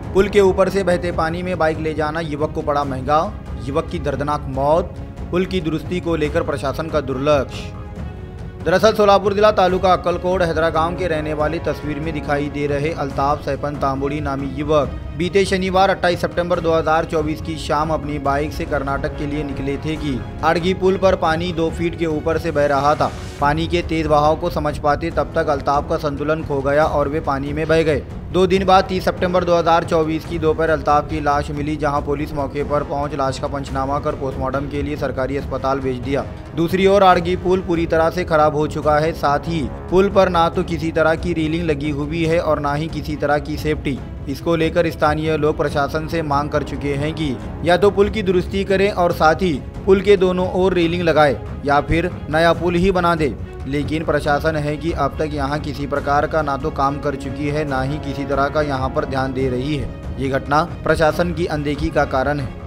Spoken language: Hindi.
पुल के ऊपर से बहते पानी में बाइक ले जाना युवक को पड़ा महंगा, युवक की दर्दनाक मौत, पुल की दुरुस्ती को लेकर प्रशासन का दुर्लक्ष्य। दरअसल सोलापुर जिला तालुका अक्कलकोट हैदरा गांव के रहने वाली तस्वीर में दिखाई दे रहे अल्ताफ सैफन तांबुड़ी नामी युवक बीते शनिवार 28 सितंबर 2024 की शाम अपनी बाइक से कर्नाटक के लिए निकले थे कि आड़गी पुल पर पानी 2 फीट के ऊपर से बह रहा था। पानी के तेज बहाव को समझ पाते तब तक अल्ताफ का संतुलन खो गया और वे पानी में बह गए। 2 दिन बाद 30 सितंबर 2024 की दोपहर अल्ताफ की लाश मिली, जहां पुलिस मौके पर पहुंच लाश का पंचनामा कर पोस्टमार्टम के लिए सरकारी अस्पताल भेज दिया। दूसरी ओर आड़गी पुल पूरी तरह से खराब हो चुका है। साथ ही पुल पर ना तो किसी तरह की रेलिंग लगी हुई है और ना ही किसी तरह की सेफ्टी। इसको लेकर स्थानीय लोग प्रशासन से मांग कर चुके हैं कि या तो पुल की दुरुस्ती करें और साथ ही पुल के दोनों ओर रेलिंग लगाए या फिर नया पुल ही बना दे। लेकिन प्रशासन है कि अब तक यहाँ किसी प्रकार का ना तो काम कर चुकी है, ना ही किसी तरह का यहाँ पर ध्यान दे रही है। ये घटना प्रशासन की अनदेखी का कारण है।